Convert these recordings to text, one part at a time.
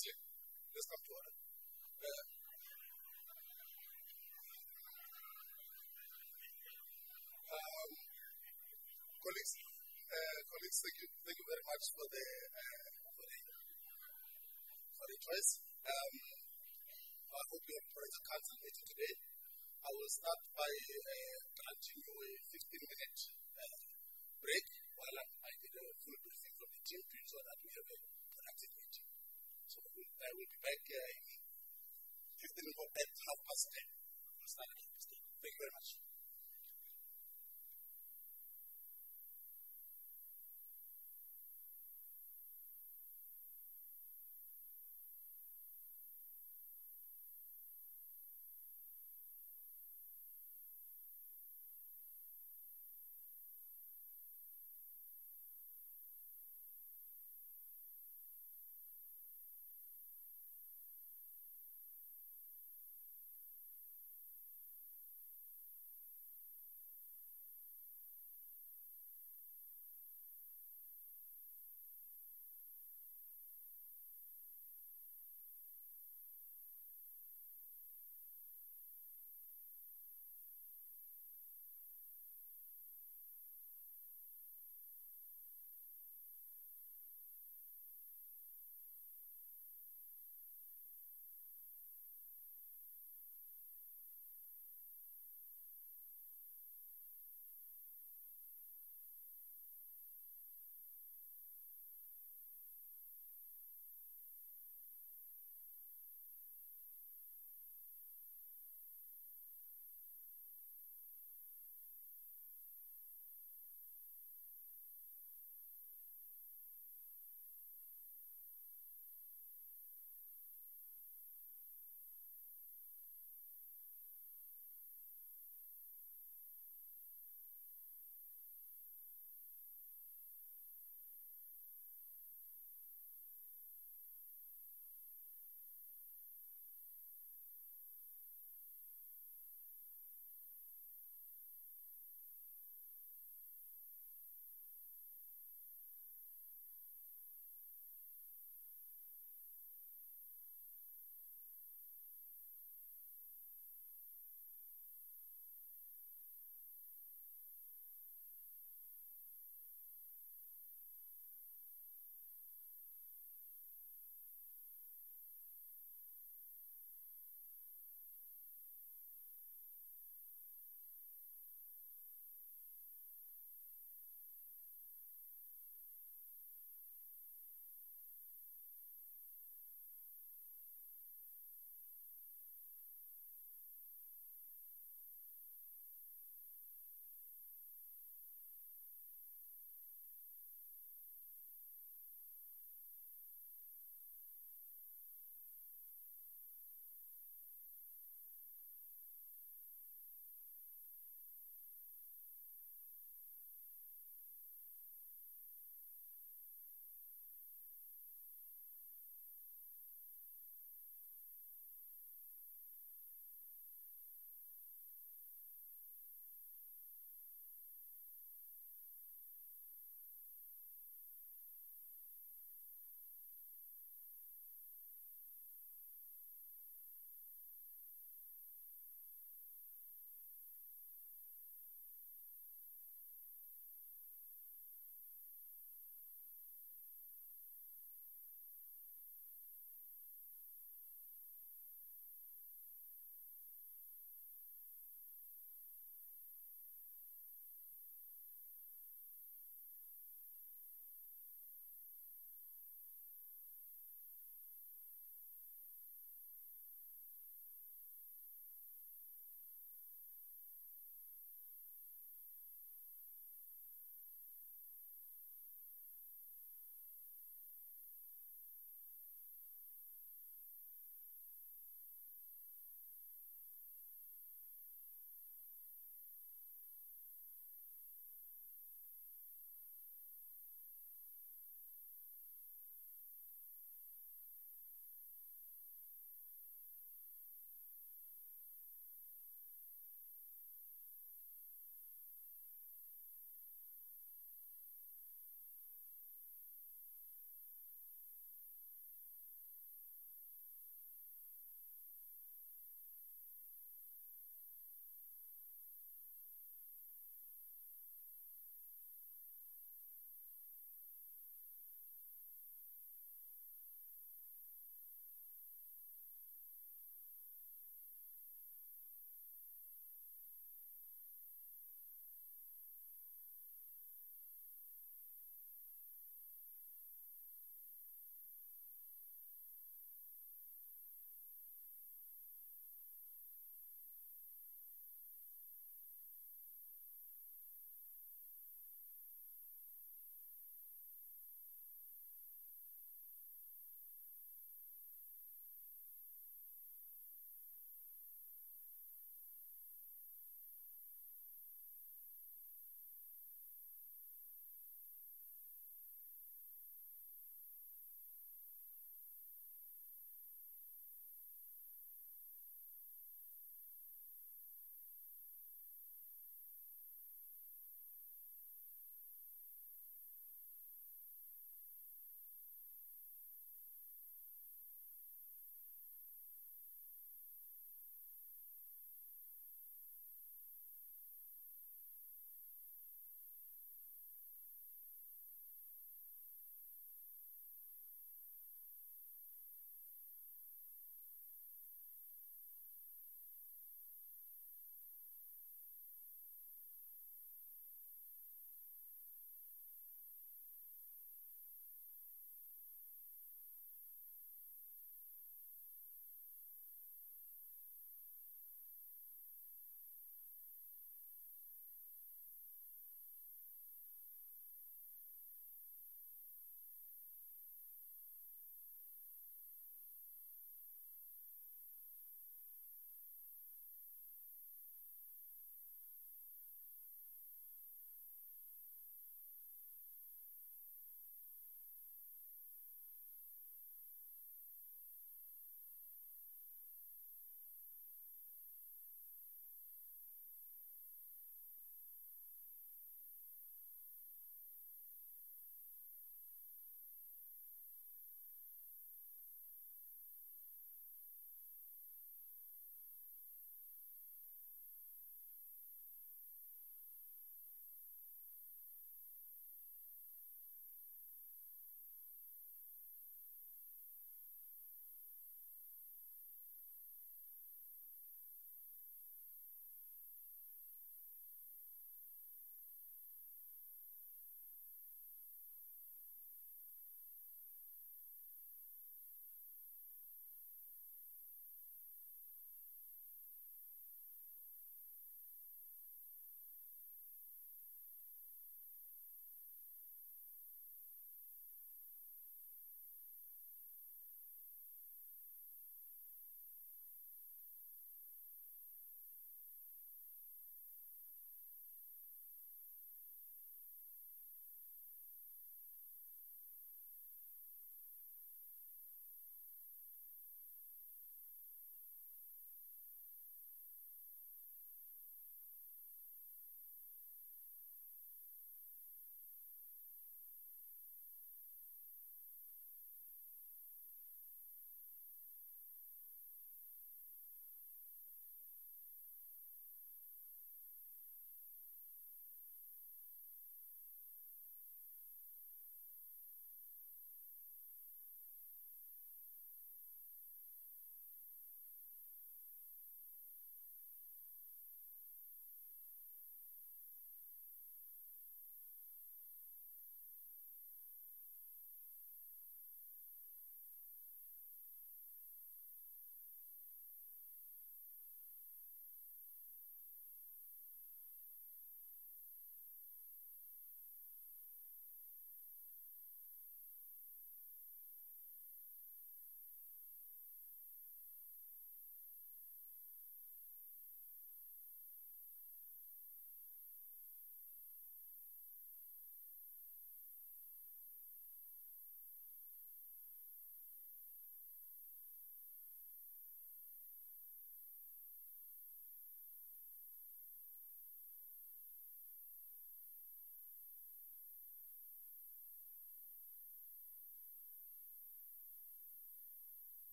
Leslie, let's come to order. Colleagues, thank you very much for the choice. I hope you enjoyed the council meeting today. I will start by granting you a 15-minute break while I get a full briefing from the team to ensure that we have a productive meeting. So I will be back in 15 minutes at 10:30. We'll start at 10:30. Thank you very much.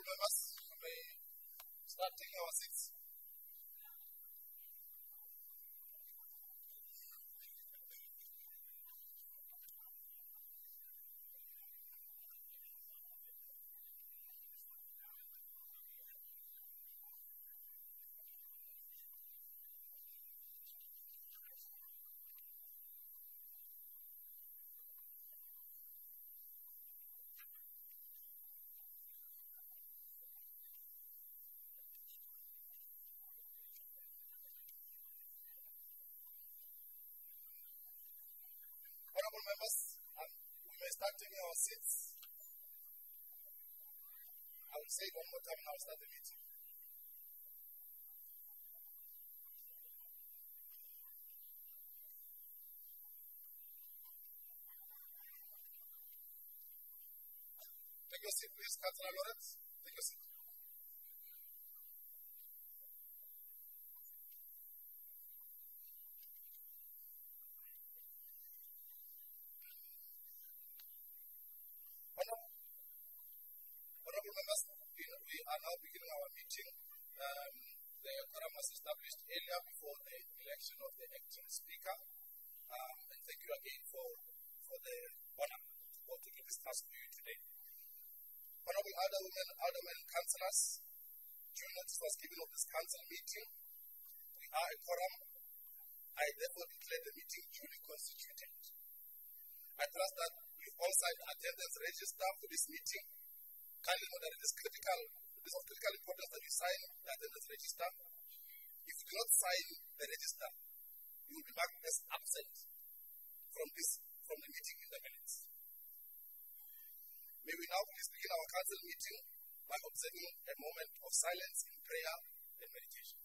members, we may start taking our seats. Honorable members, we may start taking our seats. I will say it one more time and I will start the meeting. Take your seat, please, Councillor Lawrence. Take your seat. Honorable members, we are now beginning our meeting. The quorum was established earlier before the election of the acting speaker. And thank you again for the honor to do this task for you today. Honorable aldermen, councillors, due notice was given of this council meeting. We are a quorum. I therefore declare the meeting duly constituted. I trust that you've all signed attendance register for this meeting. Kindly note that it is of critical importance that you sign the attendance register. If you do not sign the register, you will be marked as absent from the meeting in the minutes. May we now please begin our council meeting by observing a moment of silence in prayer and meditation.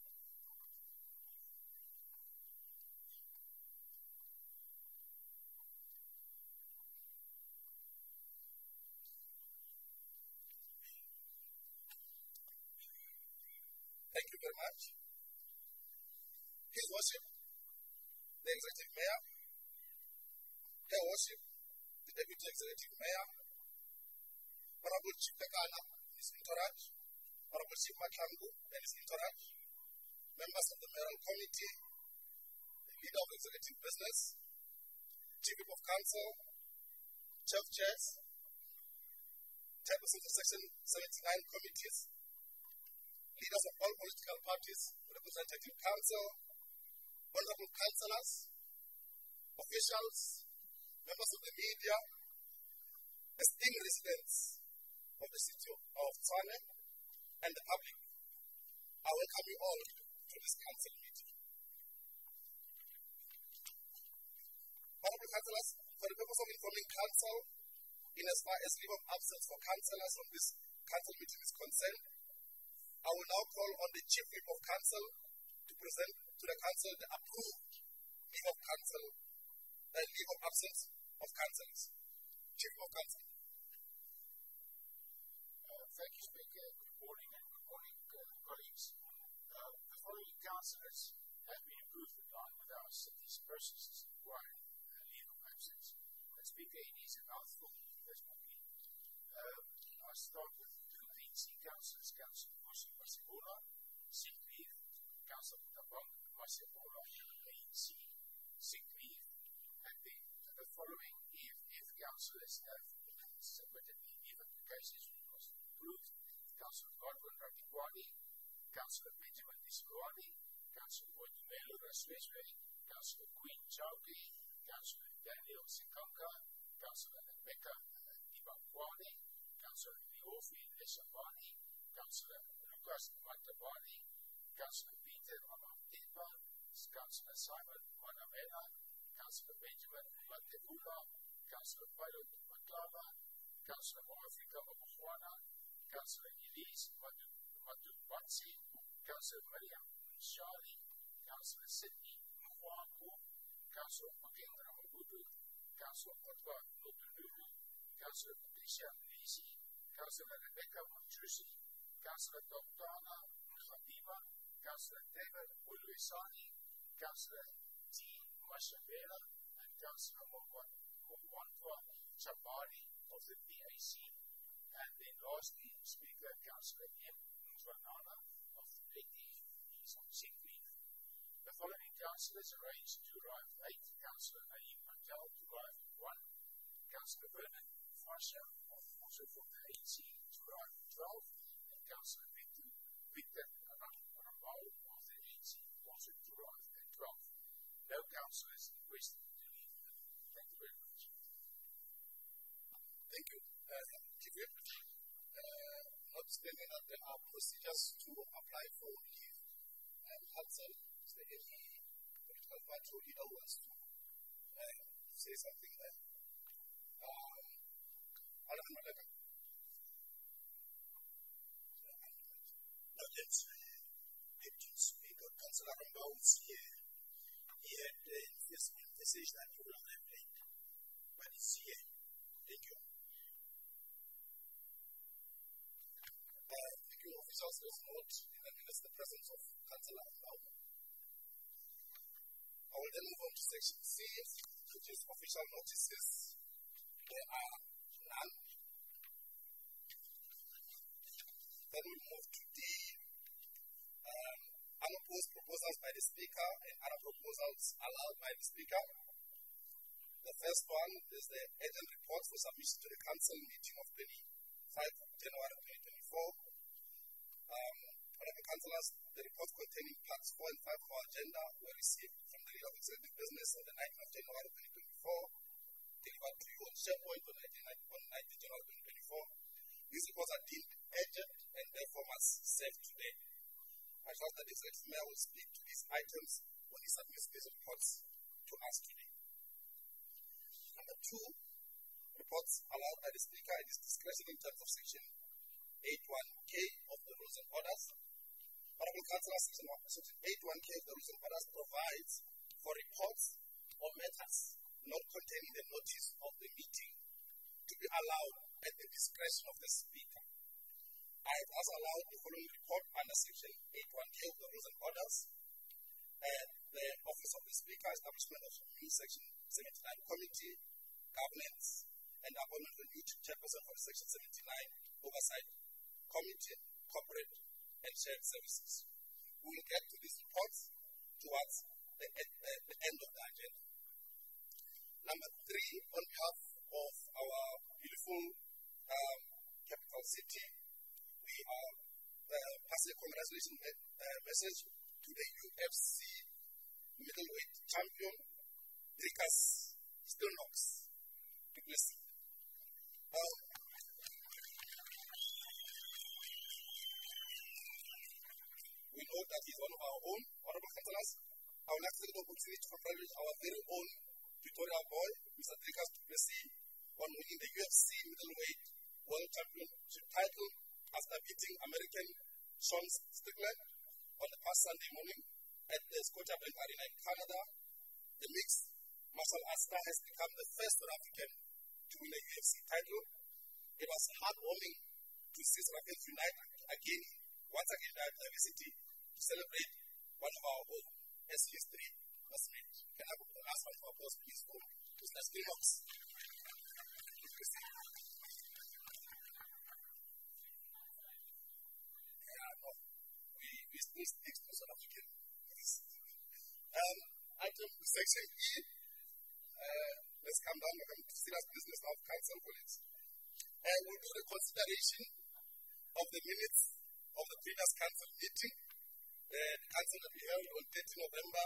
Thank you very much. His Worship, the Executive Mayor, Her Worship, the Deputy Executive Mayor, Honorable Chief Tekana, his entourage, Honorable Chief Matlangu and his entourage, members of the Mayoral Committee, the Leader of Executive Business, Chief Whip of Council, Chief Chairs, Chairperson of Section 79 committees, leaders of all political parties, representative council, honorable councillors, officials, members of the media, esteemed residents of the city of Tshwane, and the public. I welcome you all to this council meeting. Honorable councillors, for the purpose of informing council, in as far as leave of absence for councillors on this council meeting is concerned, I will now call on the Chief Whip of Council to present to the council the approved leave of council and leave of absence of councillors. Chief Whip of Council. Thank you, Speaker. Good morning and good morning, colleagues. The following councillors have been approved in line with our city's processes requiring leave of absence. Speaker, it is a mouthful this morning. I start with two ANC councillors, Councillor Vusi Masibola, sick leave, Councillor Mutabang Masibola, ANC, sick leave, and then the following EFF councillors have submitted the leave applications which was approved: Councillor Godwin Ratikwani, Councillor Benjamin Disloani, Councillor Boitumelo Rasweswe, Councillor Queen Chauke, Councillor Daniel Sikanka, Councillor Rebecca Ibakwane, Councillor Leofi Leshabani, Councillor Lucas Matabani, Councillor Peter Amatepa, Councillor Simon Manamela, Councillor Benjamin Matebula, Councillor Pilot Maklava, Councillor Moafrika Mabuhwana, Councillor Elise Matubatsi, Councillor Miriam Shali, Councillor Sydney Mwaku, Councillor Makengra Mabudu, Councillor Kotwa Notunuru, Councillor Patricia Lisi, Councillor Rebecca Machusi, Councillor Dr. Khadiba, Councillor David Uluisani, Councillor T. Mashabela, and Councillor Mwantwa Chabani of the PAC. And then lastly, Speaker Councillor M. Mzwanana of the AD is on sick leave. The following councillors arranged to arrive late: Councillor Naeem Patel to arrive at 1, Councillor Vernon Fasha, also from the ANC, to arrive at 12, and Councillor Victor Arambao of the ANC, also to arrive at 12. No councillors requested to leave. Thank you very much. Thank you. Notwithstanding that there are procedures to apply for leave, and Hudson is the only political party leader who wants to say something there. Acting Speaker, Councillor Arambao is here. He had his message that he will have late, but he's here. Thank you. Thank you, officials. There's note in the minutes the presence of Councillor Arambao. I will then move on to section C, which is official notices. There are none. Then we move to D, unopposed proposals by the Speaker and other proposals allowed by the Speaker. The first one is the urgent report for submission to the Council meeting of 25 January 2024. Honourable Councillors, the reports containing parts 4 and 5 of our agenda were received from the Leader of Executive Business on the 9th of January 2024, delivered to you on SharePoint on 19th January 2024. These reports are deemed urgent and therefore must serve today. I trust that the Executive Mayor will speak to these items when he submits these reports to us today. Number 2, reports allowed by the Speaker at his discretion in terms of section 81K of the Rules and Orders. Honourable Councillor, section 81K of the Rules and Orders provides for reports or matters not containing the notice of the meeting to be allowed at the discretion of the Speaker. I have also allowed the following report under section 81K of the Rules and Orders. The Office of the Speaker, establishment of a new section 79 committee, governance, and appointment of a new chairperson for the section 79 oversight committee, corporate and shared services. We will get to these reports towards the end of the agenda. Number 3, on behalf of our beautiful capital city, we are passing a congratulations message to the UFC middleweight champion, Dricus Stillknox du Plessis. We know that he's one of our own, honourable councillors. I would like to take the opportunity to congratulate our very own Pretoria boy, Mr. Dricus du Plessis, on winning the UFC middleweight world championship title after beating American Sean Strickland on the past Sunday morning at the Scotiabank Arena in Canada. The mixed martial arts star has become the first South African to win a UFC title. It was heartwarming to see South Africans unite once again in diversity to celebrate one of our own as history was made. Can I have the last round of applause, please, for Mr. Stillknox? We still speak to South African. Item section E. Let's come down and to serious business of council colleagues. We'll do the consideration of the minutes of the previous council meeting. The council that we held on 30 November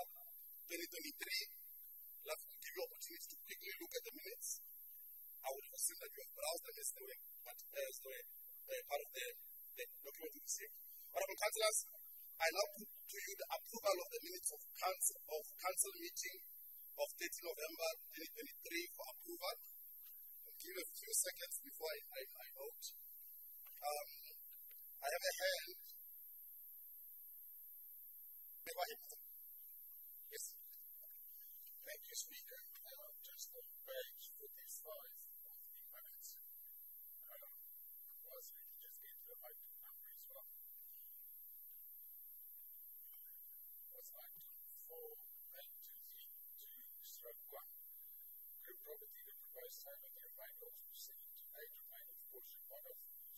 2023. Let's give you an opportunity to quickly look at the minutes. I would assume that you have browsed them as they were part of the document we received. Honourable councillors, I now put to you the approval of the minutes of council meeting of 30 November 2023 for approval. I'll give you a few seconds before I vote. I have a hand. Yes. Thank you, Speaker. Just on page 45 of the minutes, was we can just get to the item number as well. Was item 4823-1. Group property, the proposed sale of the remainder of 7 to 8 remainder of portion 1 of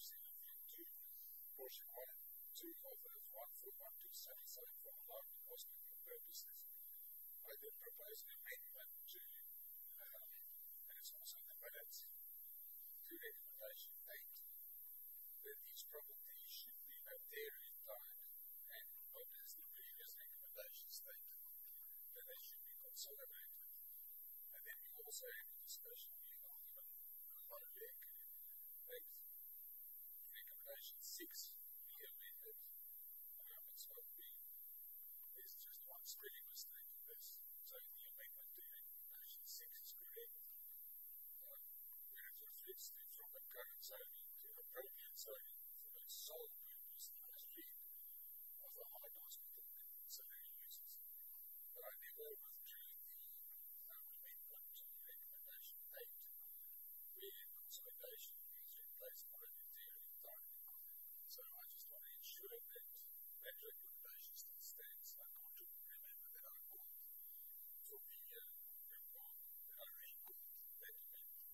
portion 1 and 2 of the 1412 study site for allowing hospital purposes. I then propose an amendment to, and it's also in the minutes, to recommendation 8, that each property should be notarially tied, and not as the previous recommendation stated, that they should be consolidated. And then we also had a discussion with Alderman Maluleke that recommendation 6 be amended. It's not been, there's just one spelling mistake in this. So the amendment to recommendation 6 is correct. Where it reflects from the current zoning to appropriate zoning for its sole purpose as read of the high hospital and ancillary uses. But I never withdrew the amendment to recommendation 8, where consolidation is replaced by notarially tied. So I just want to ensure that that recommendation still stands. I can't remember that I called for the remark that I recalled that amendment.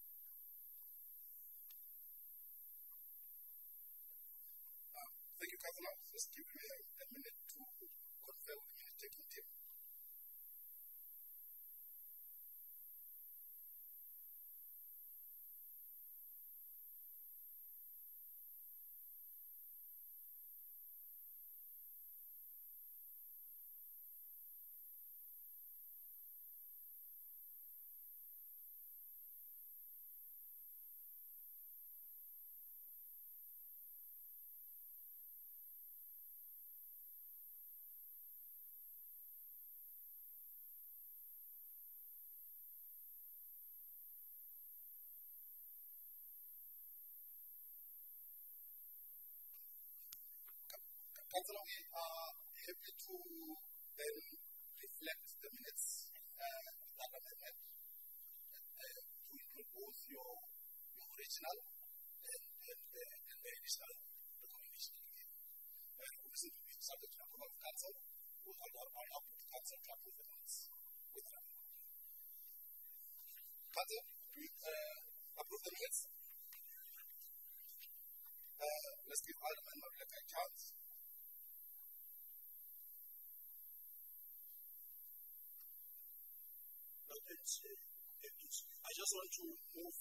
Thank you, Councillor. Just give me a minute to confirm with the minute-taking team. Councillor, we are happy to then reflect the minutes that amendment to include both your original and the additional recommendation you gave. Obviously, to be subject to approval of council, we'll allow the council to approve the minutes with them. Council, do you approve the minutes? Let's give Alderman Maluleke a chance. I just want to move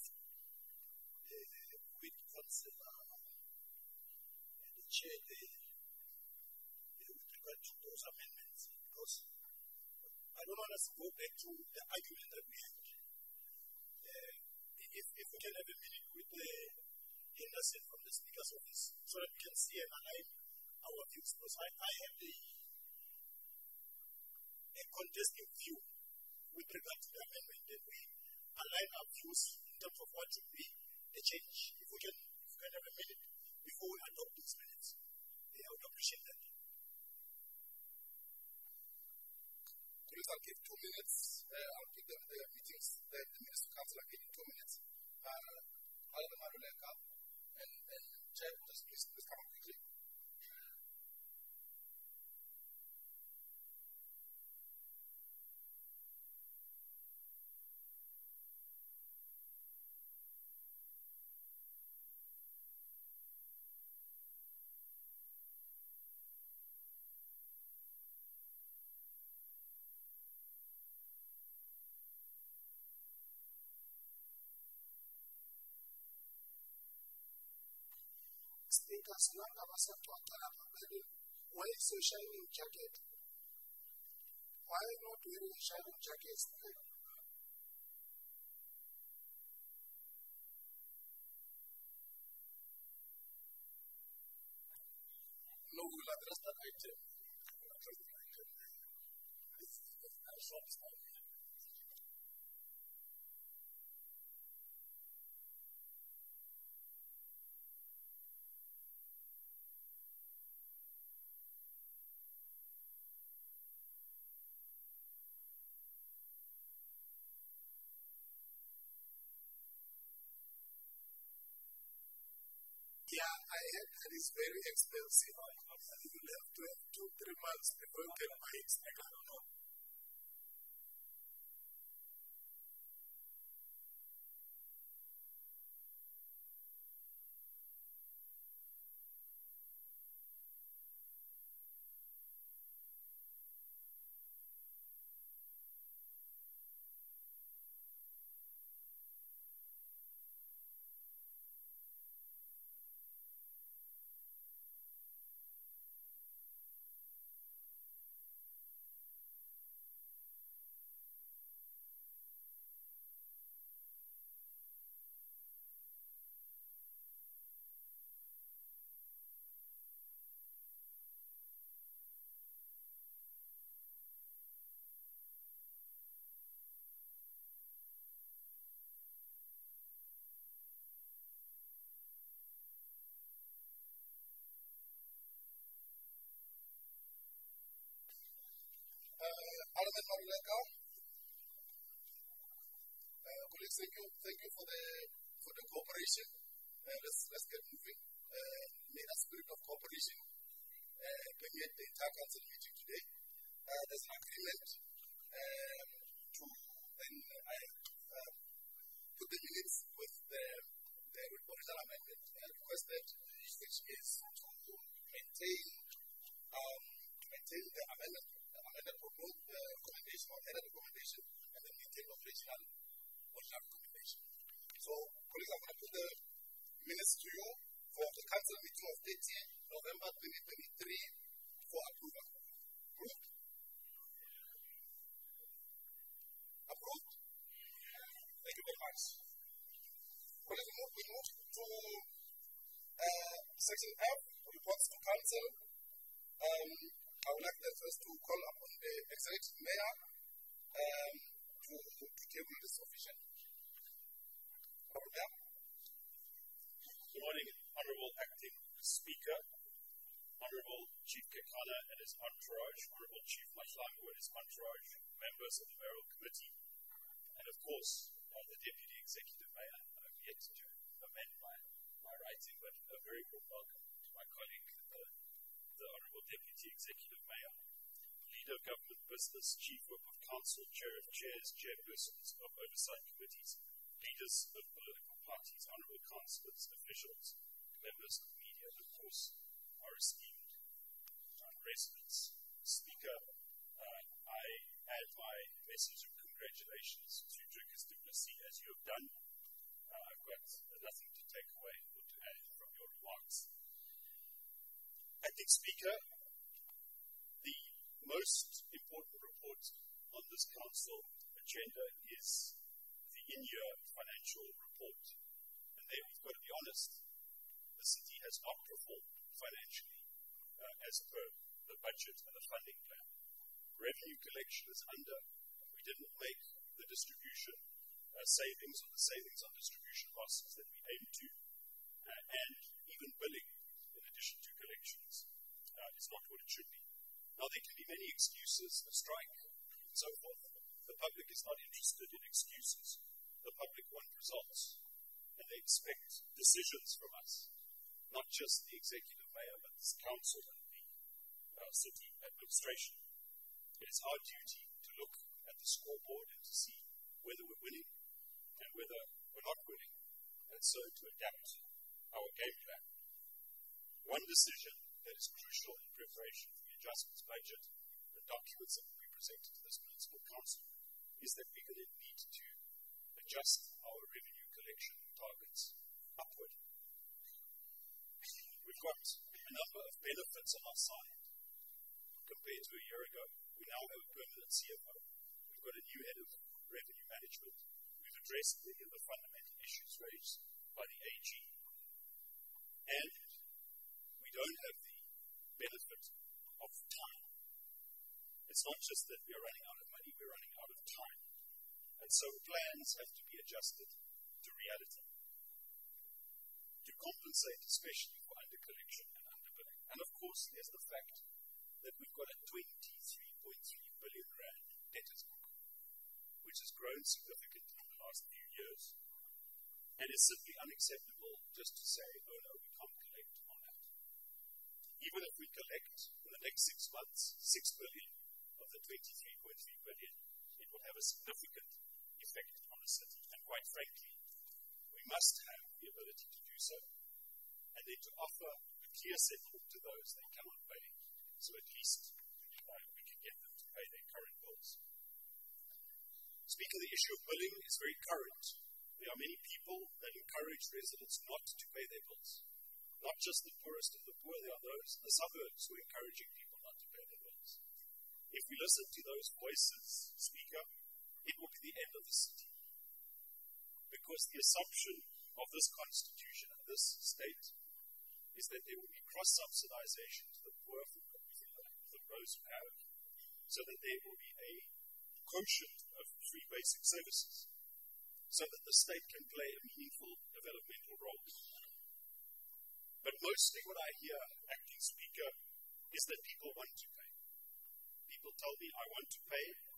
with Councillor the Chair with regard to those amendments, because I don't want us to go back to the argument that we had. If we can have a meeting with the Henderson from the Speaker's office so that we can see and align our views, because I have a contesting view with regard to the amendment, and we align our views in terms of what should be the change. If we can have a minute before we adopt these minutes, I would appreciate that. Please, I'll give 2 minutes. I'll give them the meetings, the minutes to council again in 2 minutes. Alderman Maluleke and Chair, just please come up quickly. Speaker Salanga Masato Atalama, why is your shining jacket? Why are you not wearing a shining jacket? No, we'll address that item. Yeah, I heard that it's very expensive. You will have to have 2-3 months before you can buy it. I don't know. Councilman Maruleka. Colleagues, thank you for the cooperation. Let's get moving. May that spirit of cooperation permeate the entire council meeting today. There's an agreement to put the minutes with the original amendment requested, which is to maintain the amended proposed recommendation or headed recommendation and then maintain the original recommendation. So, colleagues, I'm going to put the minutes to you for the council meeting of 30 November 2023 for approval. Approved? Approved? Thank you very much. Colleagues, we move to section F, reports to council. I would like them first to call upon the executive mayor to table this official. Good morning, Honourable Acting Speaker, Honourable Chief Kekana and his entourage, Honourable Chief Mahlangu and his entourage, members of the Mayoral Committee, and of course, the Deputy Executive Mayor. I've yet to amend my writing, but a very warm welcome to my colleague, the Honourable Deputy Executive Mayor, Leader of Government Business, Chief Whip of Council, Chair of Chairs, Chairpersons of Oversight Committees, leaders of political parties, honourable councillors, officials, members of the media, and of course, our esteemed residents. Speaker, I add my message of congratulations to Dricus du Plessis, as you have done. I've got nothing to take away or to add from your remarks. Acting Speaker, the most important report on this council agenda is the in-year financial report. And there we've got to be honest, the city has outperformed financially as per the budget and the funding plan. Revenue collection is under. We didn't make the distribution savings or the savings on distribution losses that we aimed to. And even billing, in addition to collections, is not what it should be. Now, there can be many excuses, a strike, and so forth. The public is not interested in excuses. The public want results, and they expect decisions from us, not just the executive mayor, but this council and the city administration. It is our duty to look at the scoreboard and to see whether we're winning and whether we're not winning, and so to adapt our game plan. One decision that is crucial in preparation for the adjustments budget, the documents that will be presented to this municipal council, is that we're going to need to adjust our revenue collection targets upward. We've got a number of benefits on our side compared to a year ago. We now have a permanent CFO. We've got a new head of revenue management. We've addressed many of the fundamental issues raised by the AG. And we don't have the benefit of time. It's not just that we're running out of money, we're running out of time. And so plans have to be adjusted to reality to compensate especially for undercollection and underbilling. And of course, there's the fact that we've got a 23.3 billion rand debtors book, which has grown significantly in the last few years. And it's simply unacceptable just to say, oh no, we can't collect on that. Even if we collect in the next 6 months, 6 billion of the 23.3 billion, it will have a significant effect on the city. And quite frankly, we must have the ability to do so, and then to offer a clear settlement to those that cannot pay, so at least we can get them to pay their current bills. Speaking of the issue of billing is very current. There are many people that encourage residents not to pay their bills. Not just the poorest of the poor, there are those in the suburbs who are encouraging people not to pay their bills. If we listen to those voices, Speaker, it will be the end of the city. Because the assumption of this constitution and this state is that there will be cross-subsidization to the poor from those who have, so that there will be a quotient of free basic services, so that the state can play a meaningful developmental role. But mostly what I hear, Acting Speaker, is that people want to pay. People tell me, I want to pay,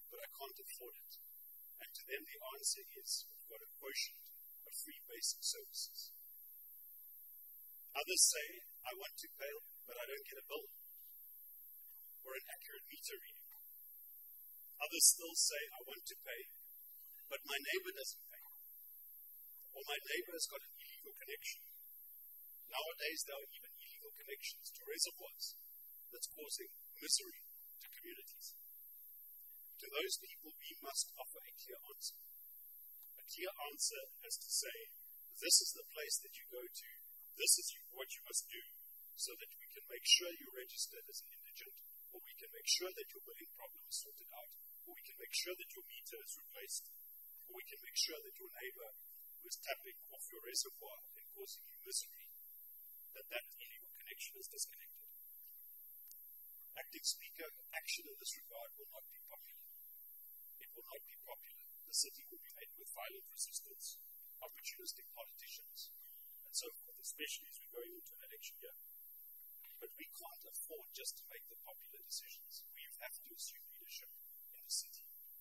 but I can't afford it. And to them the answer is, we've got a quotient of free basic services. Others say, I want to pay, but I don't get a bill or an accurate meter reading. Others still say, I want to pay, but my neighbor doesn't pay. Or my neighbor has got an illegal connection. Nowadays, there are even illegal connections to reservoirs that's causing misery to communities. To those people, we must offer a clear answer. A clear answer as to say, this is the place that you go to, this is what you must do, so that we can make sure you're registered as an indigent, or we can make sure that your billing problem is sorted out, or we can make sure that your meter is replaced, or we can make sure that your neighbor who is tapping off your reservoir and causing you misery, that illegal connection is disconnected. Acting Speaker, action in this regard will not be popular. It will not be popular. The city will be met with violent resistance, opportunistic politicians, and so forth, especially as we're going into an election year. But we can't afford just to make the popular decisions. We have to assume leadership in the city.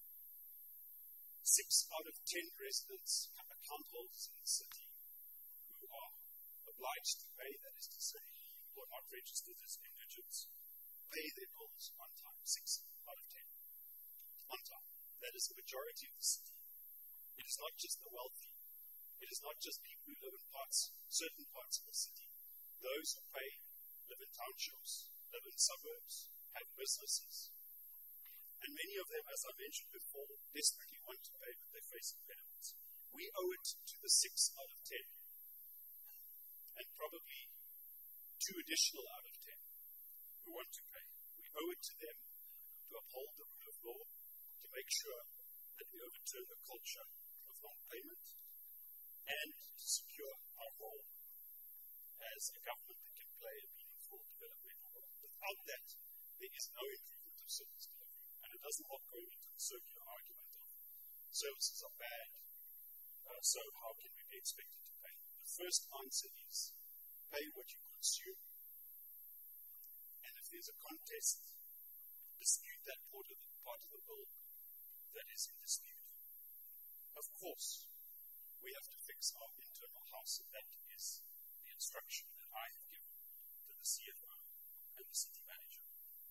6 out of 10 residents, account holders in the city, who are obliged to pay, that is to say, who are not registered as indigents, pay their bills on time. 6 out of 10. On time. That is the majority of the city. It is not just the wealthy. It is not just people who live in certain parts of the city. Those who pay live in townships, live in suburbs, have businesses. And many of them, as I mentioned before, desperately want to pay, but they face impediments. We owe it to the 6 out of 10, and probably 2 additional out of 10 who want to pay. We owe it to them to uphold the rule of law, to make sure that we overturn the culture of non-payment, and to secure our role as a government that can play a meaningful developmental role. Without that, there is no improvement of service delivery. And it doesn't help going into the circular argument of services are bad, so how can we be expected to pay? The first answer is pay what you consume. And if there's a contest, dispute that part of the bill that is in dispute. Of course, we have to fix our internal house, and that is the instruction that I have given to the CFO and the city manager.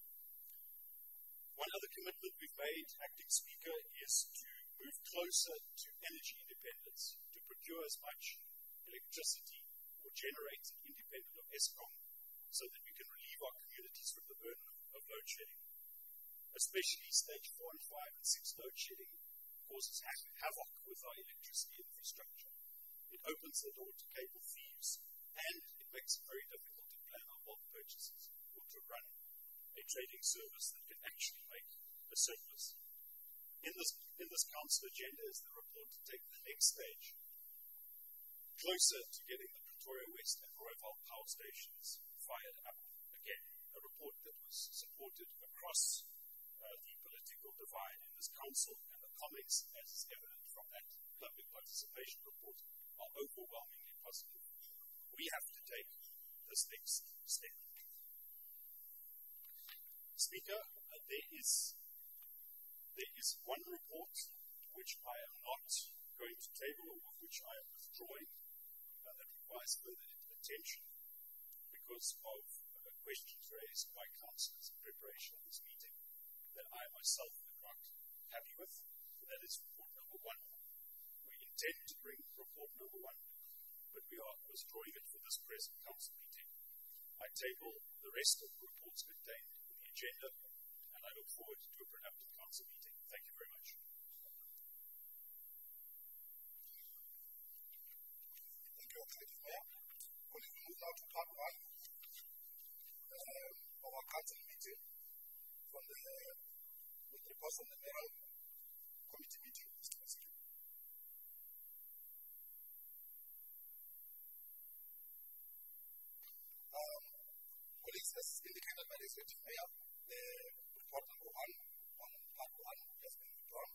One other commitment we've made, Acting Speaker, is to move closer to energy independence, to procure as much electricity or generate independent of Eskom, so that we can relieve our communities from the burden of load shedding. Especially stage 4 and 5 and 6 load shedding causes havoc with our electricity infrastructure. It opens the door to cable thieves, and it makes it very difficult to plan our bulk purchases or to run a trading service that can actually make a surplus. In this council agenda is the report to take the next stage closer to getting the Pretoria West and Rooiwal power stations fired up again. A report that was supported across the political divide in this council, and the comments, as is evident from that public participation report, are overwhelmingly positive. We have to take this next step. Speaker, there is one report which I am not going to table, or which I am withdrawing, that requires further attention because of questions raised by councillors in preparation of this meeting that I myself am not happy with. That is report number 1. We intend to bring report number 1, but we are withdrawing it for this present council meeting. I table the rest of the reports contained in the agenda, and I look forward to a productive council meeting. Thank you very much. Thank you, Mayor. We move now to part 1 of our council meeting with reports from the mayoral committee meeting. Mr. President. Colleagues, as indicated by the Executive Mayor, the report number 1 on part 1 has been withdrawn.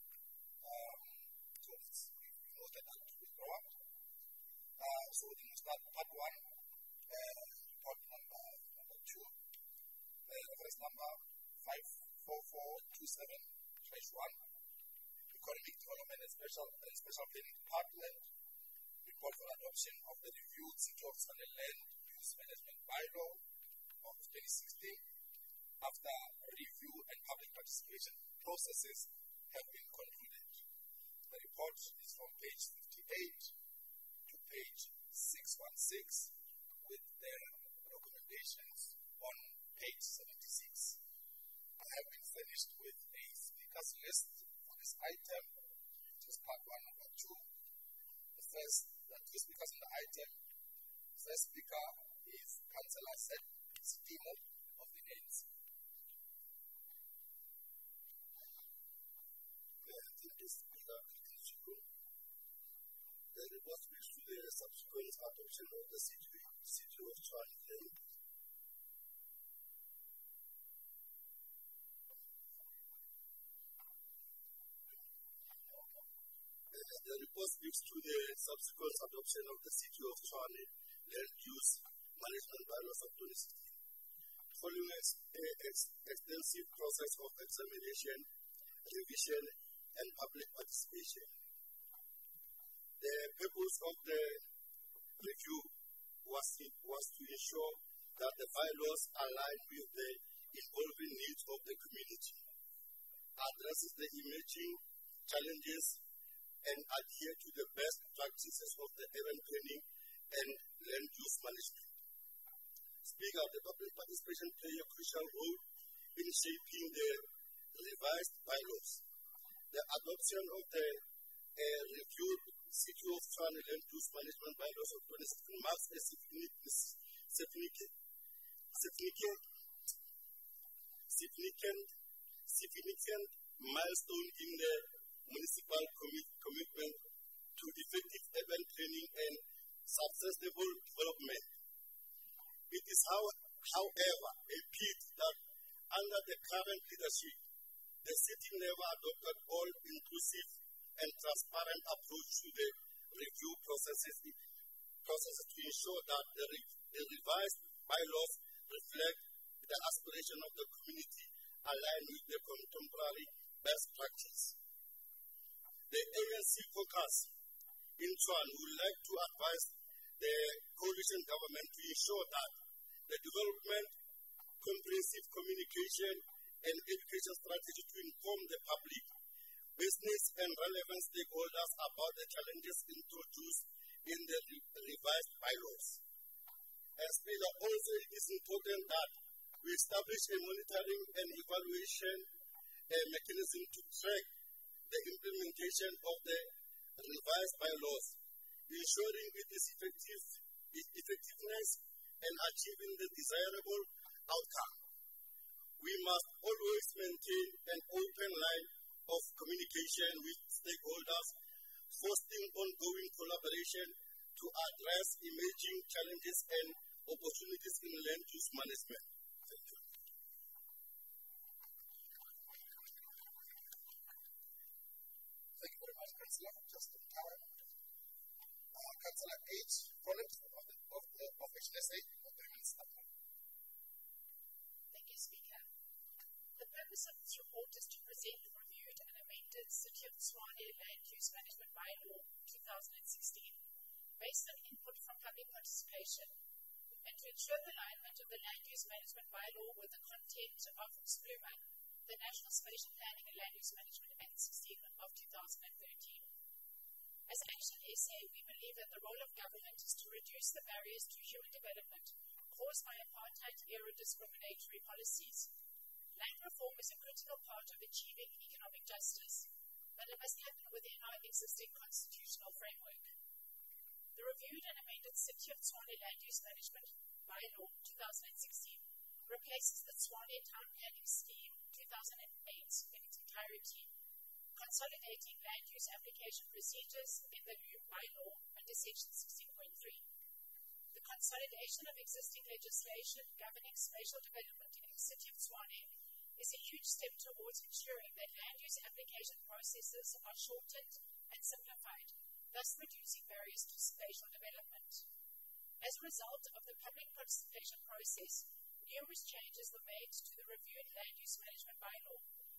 So we noted that to withdraw. So we can start part 1, report number 2, reference number 54427, Economic Development and Special Planning Department, report for adoption of the reviewed City of Tshwane Land Use Management Bylaw of 2016 after review and public participation processes have been concluded. The report is from page 58 to page 616 with the recommendations on page 76. I have been furnished with a speakers list for this item, which is part 1, number 2. There are two speakers on the item. The first speaker is Councillor Seth Sitimo of the ANC. The report speaks to the subsequent adoption of the City of Tshwane Land. The report speaks to the subsequent adoption of the City of Tshwane Land Use Management Bylaws of 2016. Following an extensive process of examination, revision, and public participation. The purpose of the review was to ensure that the bylaws align with the evolving needs of the community, addresses the emerging challenges, and adhere to the best practices of the urban planning and land use management. Speaker, the public participation play a crucial role in shaping the revised bylaws. The adoption of the reviewed City of Tshwane Land Use Management Bylaws of 2016 marks a significant milestone in the municipal commitment to effective urban planning and sustainable development. It is, however, a pity that under the current leadership, the city never adopted all-inclusive and transparent approach to the review processes to ensure that the revised bylaws reflect the aspiration of the community aligned with the contemporary best practice. The ANC caucus in Tshwane would like to advise the coalition government to ensure that the development, comprehensive communication, and education strategy to inform the public, business, and relevant stakeholders about the challenges introduced in the revised bylaws. As Speaker, also it is important that we establish a monitoring and evaluation mechanism to track the implementation of the revised bylaws, ensuring its effectiveness and achieving the desirable outcome. We must always maintain an open line of communication with stakeholders, fostering ongoing collaboration to address emerging challenges and opportunities in land use management. Thank you. Thank you very much, Councillor. Just in time. Councillor H. Collins of HNSA. Thank you, Speaker. The purpose of this report is to present the reviewed and amended City of Tshwane Land Use Management Bylaw 2016, based on input from public participation, and to ensure the alignment of the Land Use Management Bylaw with the content of SPLUMA, the National Spatial Planning and Land Use Management Act 16 of 2013. As Action SA, we believe that the role of government is to reduce the barriers to human development caused by apartheid-era discriminatory policies. Land reform is a critical part of achieving economic justice, but it must happen within our existing constitutional framework. The reviewed and amended City of Tshwane Land Use Management Bylaw 2016 replaces the Tshwane Town Planning Scheme 2008 in its entirety, consolidating land use application procedures in the new bylaw under Section 16.3. The consolidation of existing legislation governing spatial development in the City of Tshwane is a huge step towards ensuring that land use application processes are shortened and simplified, thus reducing barriers to spatial development. As a result of the public participation process, numerous changes were made to the reviewed land use management bylaw, including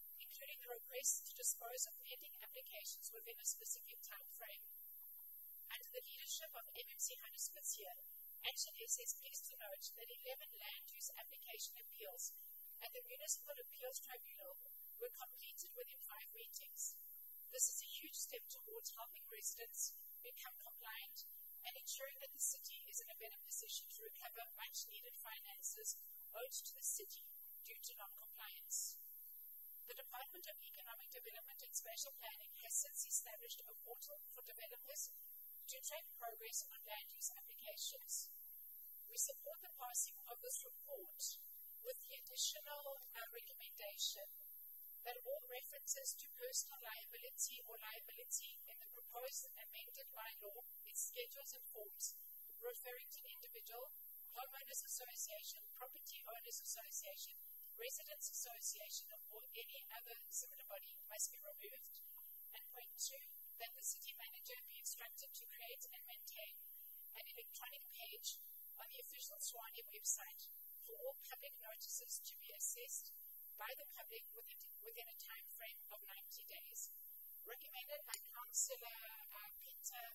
including the request to dispose of pending applications within a specific time frame. Under the leadership of MMC Hannes Fitzgerald, Action SA is pleased to note that 11 land use application appeals at the Municipal Appeals Tribunal were completed within 5 meetings. This is a huge step towards helping residents become compliant and ensuring that the city is in a better position to recover much-needed finances owed to the city due to non-compliance. The Department of Economic Development and Spatial Planning has since established a portal for developers to track progress on land use applications. We support the passing of this report with the additional recommendation that all references to personal liability or liability in the proposed amended bylaw, its schedules and forms referring to an individual, homeowners association, property owners association, residents association, or any other similar body must be removed. And point 2, that the city manager be instructed to create and maintain an electronic page on the official Tshwane website for all public notices to be assessed by the public within a time frame of 90 days. Recommended by Councillor Peter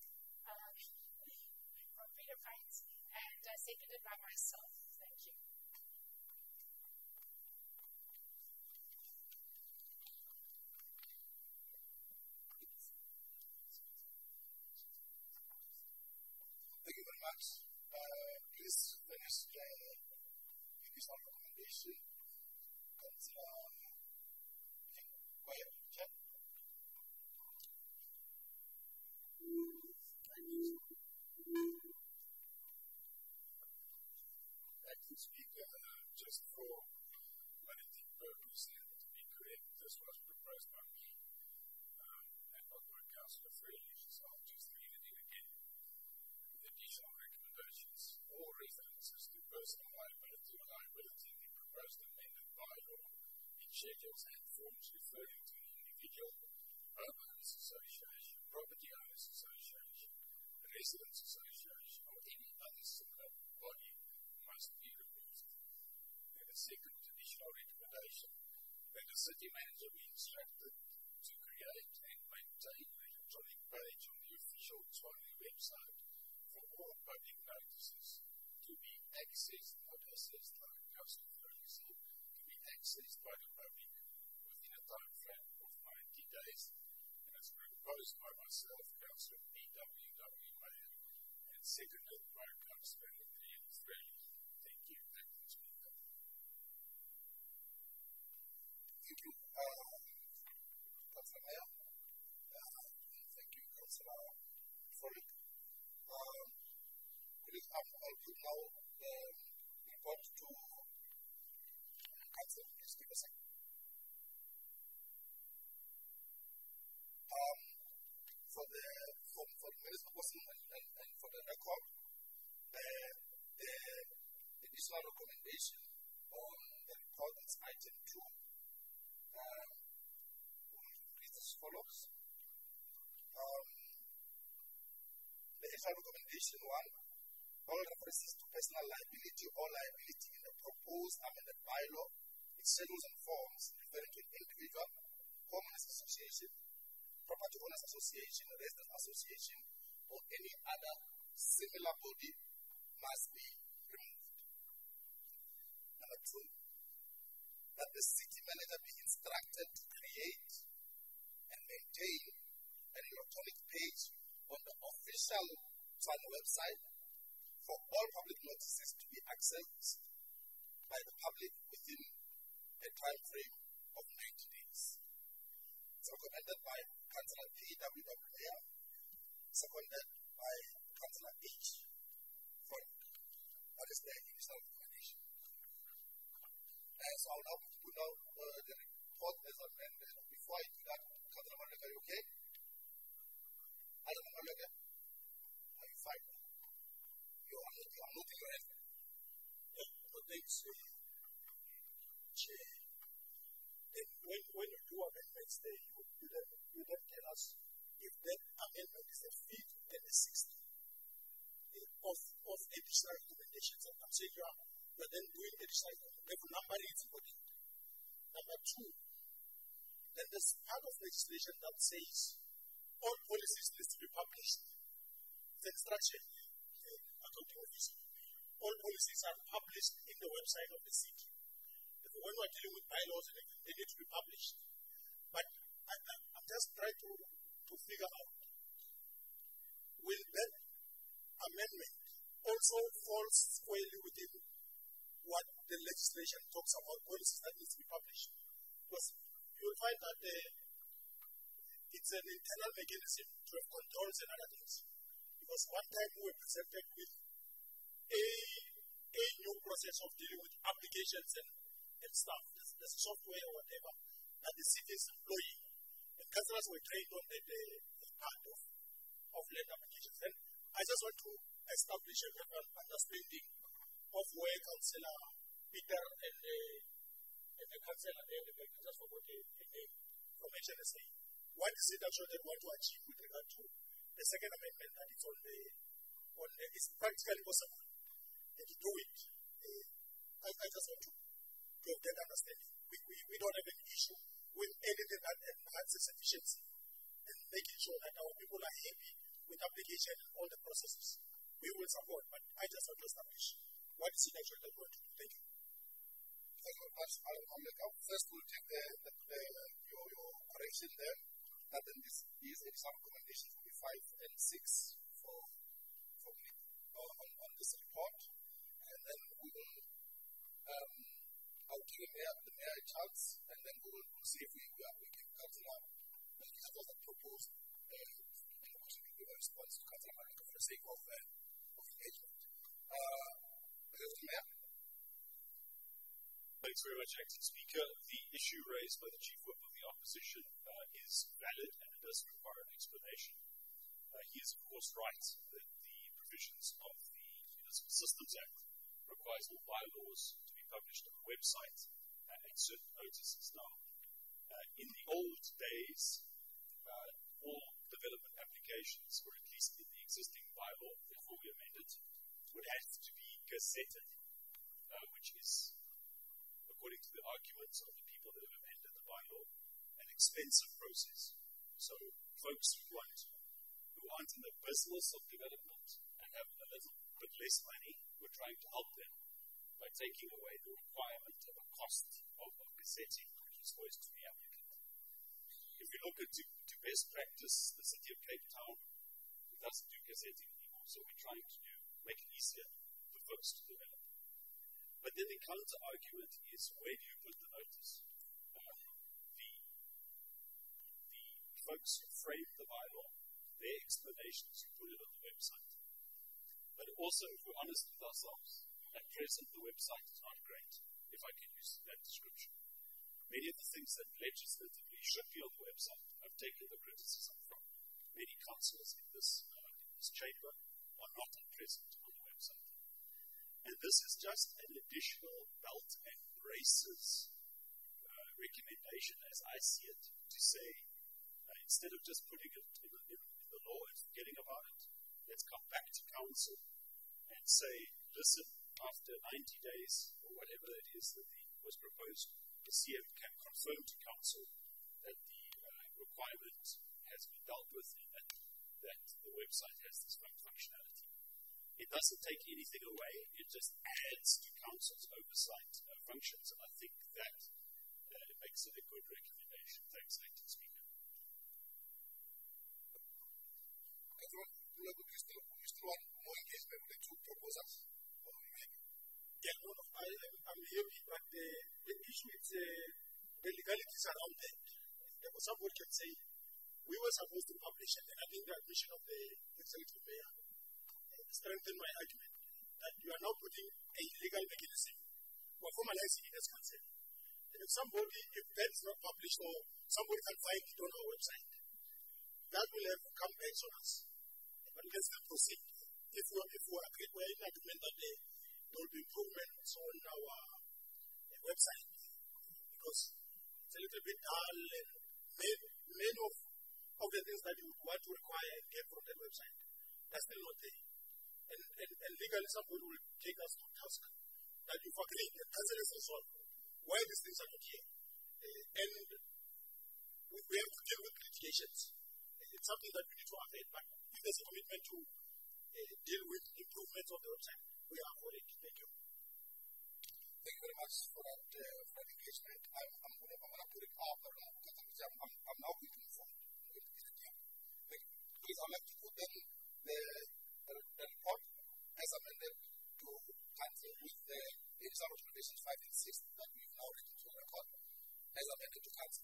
from Freedom Fight and seconded by myself. Thank you. Thank you very much. Please finish the initial recommendation. Councillor, go ahead, Chair. Thank you, Speaker. Just for vanity purpose and to be correct, this was proposed by me and not by Councillor Freely, so I'll just read it in again. With additional recommendations, all references to personal liability or liability in the proposed amended bylaw in schedules and forms referring to an individual, homeowners association, property owners association, residents association, or any other similar body must be removed. And the second additional recommendation, that the city manager be instructed to create and maintain an electronic page on the official Tshwane website for all public notices to be accessed, not assessed like Councillor Freely said, to be accessed by the public within a time frame of 90 days. And it's proposed by myself, Councillor P.W.W. Mayer, and seconded by Councillor Ian Freely. Thank you, Acting Speaker. Thank you, Councillor Mayer. Thank you, Councillor Freely. I'll put now the report to Councillor. Please give a second. For the minutes and for the record, the additional recommendation on the report is item 2. We'll read as follows. The additional recommendation 1, all references to personal liability or liability in the proposed amended bylaw, its schedules and forms referring to an individual, homeowners association, property owners association, residents association, or any other similar body must be removed. Number 2, that the city manager be instructed to create and maintain an electronic page on the official Tshwane website for all public notices to be accessed by the public within a time frame of 90 days. It's recommended by Councillor P.W.W. Mayer, seconded by Councillor H. Freely. That is the initial recommendation. So I'll now put out the report as amended. Before I do that, Councillor Maleka, are you okay? Councillor Maleka, are you fine? I'm not your head. Thanks, Chair. When you do amendments there, you then tell us if that amendment is the 5th and the 6th of additional recommendations. I'm saying you are then doing additional, number it for it. Number 2, then there's part of legislation that says all policies need to be published. The instruction, accounting officer, all policies are published in the website of the city. When we're dealing with bylaws, they need to be published. But I'm just trying to figure out, will that amendment also fall squarely within what the legislation talks about, policies that need to be published? Because you will find that it's an internal mechanism to have controls and other things. Because one time we were presented with a new process of dealing with applications and stuff. There's software or whatever that the city is employing. And councillors were trained on the part of land applications. And I just want to establish a better understanding of where Councillor Peter and the councillor there, I just forgot the name from HNSA. What is it actually they want to achieve with regard to the second amendment that is on it's practically possible to do it? I just want to get that understanding. We don't have an issue with anything that enhances efficiency and making sure that our people are happy with application and all the processes. We will support, but I just want to establish what is it actually that we want to do. Thank you. Thank you very much. First, we'll take your correction there. And then these exam recommendations will be 5 and 6 for me on this report. And then we will I'll give the mayor a chance, and then we will see if we can Councillor Malika that proposed and we should give a response to Councillor Malika for the sake of engagement. Mr. Mayor. Thanks very much, Acting Speaker. The issue raised by the Chief Whip of the Opposition is valid and it does require an explanation. He is, of course, right that the provisions of the Municipal Systems Act requires all bylaws to be published on the website and certain notices now. In the old days, all development applications, or at least in the existing bylaw before we amended, would have to be gazetted, which is, according to the arguments of the people that have amended the bylaw, an expensive process. So folks who aren't in the business of development and have a little bit less money, we're trying to help them by taking away the requirement of a cost of gazetting, which is always to the applicant. If we look at to best practice, the City of Cape Town doesn't do gazetting anymore, so we're trying to make it easier for folks to develop. But then the counter argument is, where do you put the notice? The folks who framed the bylaw, their explanations, you put it on the website. But also, if we're honest with ourselves, at present the website is not great, if I can use that description. Many of the things that legislatively should be on the website, I've taken the criticism from many councillors in this chamber, are not at present on the website. And this is just an additional belt and braces recommendation, as I see it, to say, instead of just putting it in the law and forgetting about it, let's come back to council and say, listen, after 90 days, or whatever it is that was proposed, the CM can confirm to council that the requirement has been dealt with and that the website has this functionality. It doesn't take anything away, it just adds to council's oversight functions, and I think that makes it a good recommendation. Thanks, Acting Speaker. You still want more engagement with the two proposals? Yeah, I'm happy, but the issue is the legalities around that. Therefore, somebody can say, we were supposed to publish it, and I think the admission of the executive mayor strengthened my argument that you are now putting a legal mechanism. We're formalizing it as consent. And if that is not published or somebody can find it on our website, that will have campaigns on us. But let's still proceed. If we agree, we're in agreement that there will be improvements on our website, because it's a little bit dull, and many of the things that you would want to require and get from that website, that's still not there. And legally, somebody will take us to task that you've agreed, the councillors as well, why these things are not here. And we have to deal with litigations. It's something that we need to avoid, but if there's a commitment to deal with improvements of the website, we are for it. Thank you. Thank you very much for that engagement. I'm going to put it up now because I'm now going to move forward. Please, I'd like to put them the report as amended to council with the exam recommendations 5 and 6 that we've now written to the record as amended to council.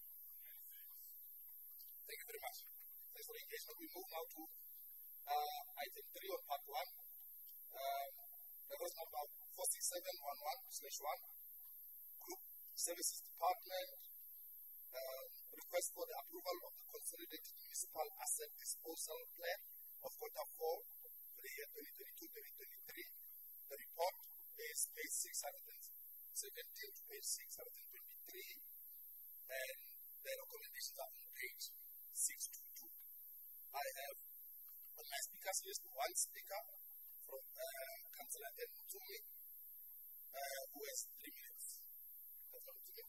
Thank you very much. Thanks for the engagement. We move now to item 3 on part 1. Reference number 46711/1. Group Services Department. Request for the approval of the Consolidated Municipal Asset Disposal Plan of Quarter 4 for the year 2022-2023. The report is page 617 to page 623, and the recommendations are on page 622. I have on my speakers list one speaker from Councillor Mutumi, who has 3 minutes. Councillor Mutumi.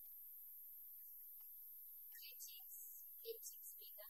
Greetings, acting speaker.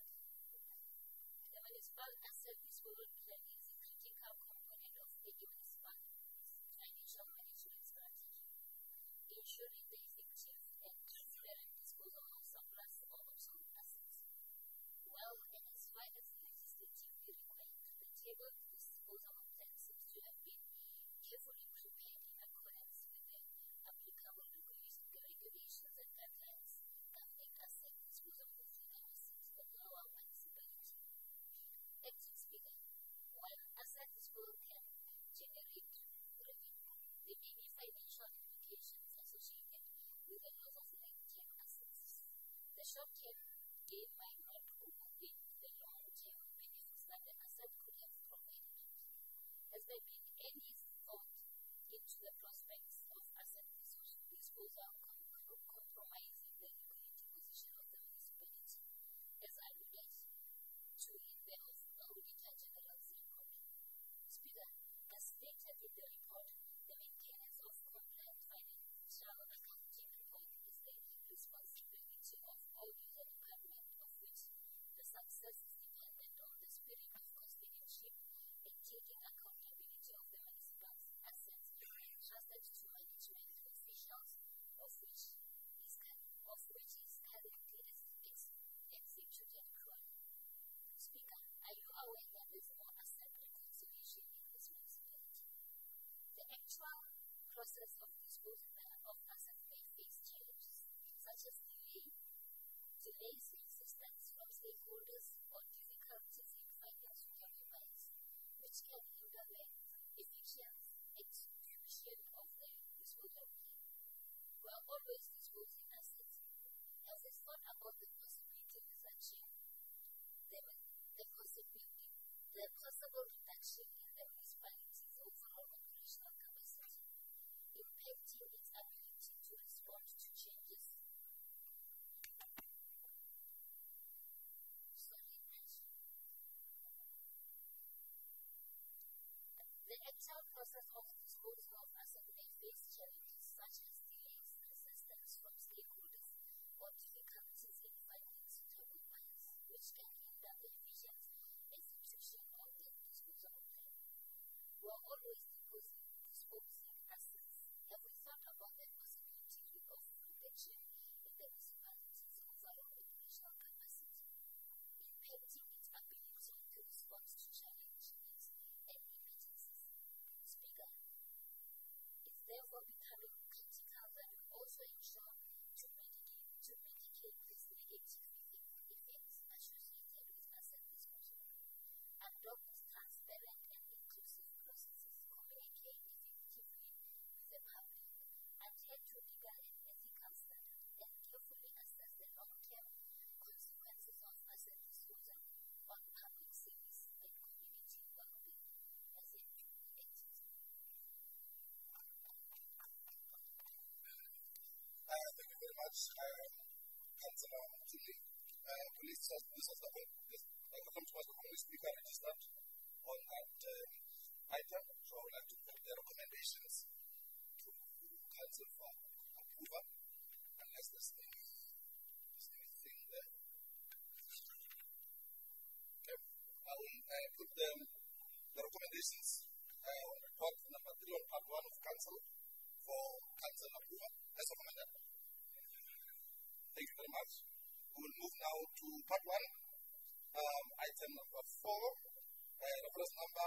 The municipal asset disposal plan is a critical component of a municipal financial management strategy, ensuring the effective and transparent disposal of surplus or obsolete assets. Well, and as far as legislatively required, the table disposal plan seems to have been carefully prepared in accordance with the applicable regulations and guidelines governing asset disposal within our city and our municipality. Acting speaker, while asset disposal can generate revenue, there may be financial implications associated with the loss of long-term assets. The short-term gain might not overweight the long-term benefits that the asset could have provided. Has there been any thought into the prospects of asset disposal compromising the liquidity position of the municipality, as alluded to in the Auditor General's report? Speaker, as stated in the report, the maintenance of compliant financial accounting report is the responsibility of Auditor Department, of which the success is dependent on the spirit of custodianship and taking accountability of the municipal assets entrusted to management officials, of which is currently executed currently. Speaker, are you aware that there is more asset reconciliation in this municipality? The actual process of disposing of assets may face challenges, such as delays in assistance from stakeholders or difficulties in finding suitable buyers, which can hinder the efficient execution of the disposal plan. We are always disposing assets. Has it thought about the possibility of reduction, the possible reduction in the municipality's overall operational capacity, impacting its ability to respond to changes? The actual process of disposal of assets may face challenges such as delays, resistance from stakeholders, or difficulties in finding suitable buyers, which can hinder the efficient execution of the disposal plan. We are always disposing assets. Have we thought about the possibility of reduction in the municipality's overall operational capacity, impacting its ability to respond to challenges and emergencies? Speaker, it's therefore becoming critical that we also ensure to mitigate these negative effects associated with asset disposal, adopt transparent and inclusive processes, communicate effectively with the public, adhere to legal and ethical standards, and carefully assess the long-term consequences of asset disposal on public service and community well-being as a Thank you very much, Councillor Mutumi. Police, this was the only speaker registered on that item, so I would like to put the recommendations to Council for approval, unless there's anything recommendations on report number 3 on part 1 of council for council approval. As recommended. Thank you very much. We will move now to part 1, item number 4, reference number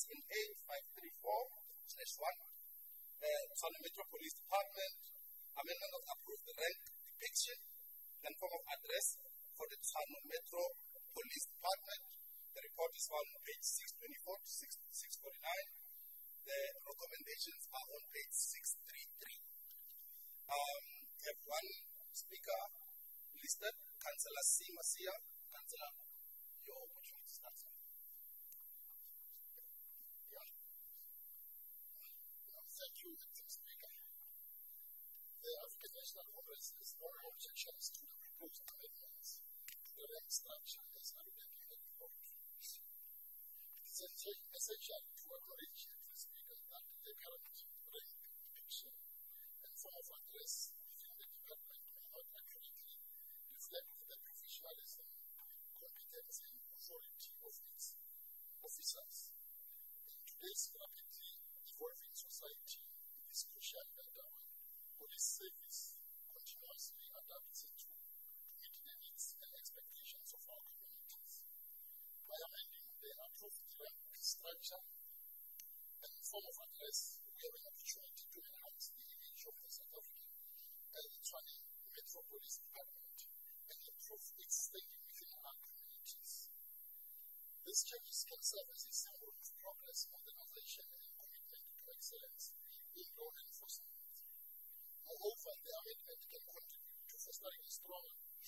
78534/1. Tshwane Metro Police Department, amendment of approved rank depiction and form of address for the Tshwane Metro Police Department. The report is found on page 624 to 649. The recommendations are on page 633. We have one speaker listed, Councillor C. Masia. Councillor, your opportunity starts. Thank you, Mr. Speaker. The African National Congress has no objections to the proposed amendments to the rank structure as alluded in the report. It is essential to acknowledge, Mr. Speaker, that the current rank depiction and form of address within the department may not accurately reflect the professionalism, competence, and authority of its officers. In today's rapidly evolving society, it is crucial that our police service continuously adapts to meet the needs and expectations of our communities. By amending the approved rank structure and form of address, we have an opportunity to enhance the image of the South African Tshwane Metro Police Department and improve its standing within our communities. These changes can serve as a symbol of progress, modernization, and commitment to excellence in law enforcement. Moreover, the amendment can contribute to fostering a strong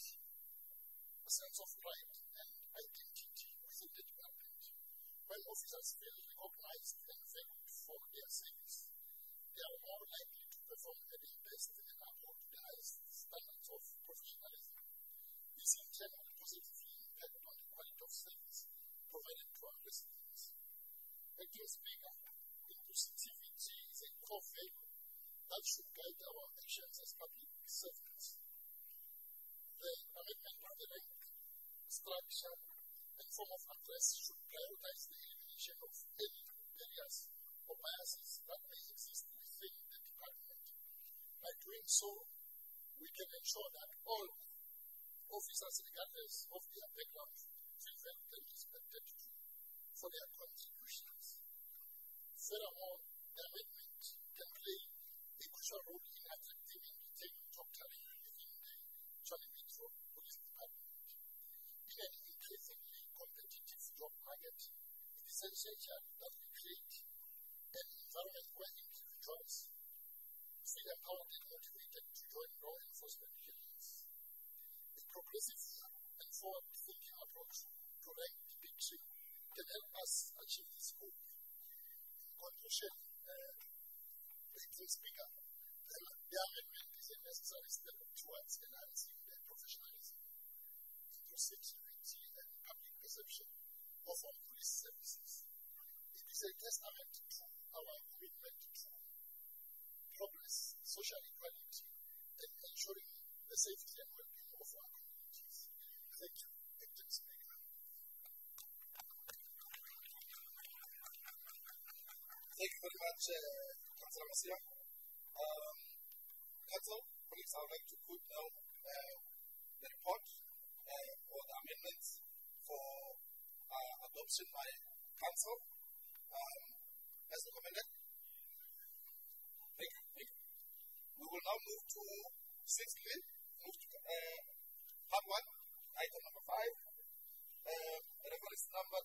sense of pride and identity within the department. When officers feel recognized and valued for their service, they are more likely to perform at their best and uphold the highest standards of professionalism. This in turn will positively impact on the quality of service provided to our residents. Acting Speaker, inclusivity is a core value that should guide our actions as public servants. The amendment of the rank structure and form of address should prioritize the elimination of any barriers or biases that may exist within the department. By doing so, we can ensure that all officers, regardless of their background, feel valued and respected for their contributions. Furthermore, the amendment can play a crucial role in attracting and retaining top talent within the Tshwane Metro Police Department. In an increasingly competitive job market, it is essential that we create an environment where individuals feel empowered and motivated to join law enforcement units. A progressive and forward-thinking approach to rank depiction can help us achieve this goal. In conclusion, Mr. Speaker, the amendment is a necessary step towards enhancing the professionalism, inclusivity, and public perception of our police services. It is a testament to our commitment to progress, social equality, and ensuring the safety and well-being of our communities. Thank you, Mr. Speaker. Thank you very much, Councillor Masia. Council, colleagues, I would like to put now the report or the amendments for adoption by Council as recommended. Thank you. We will now move to part 1, item number 5, reference number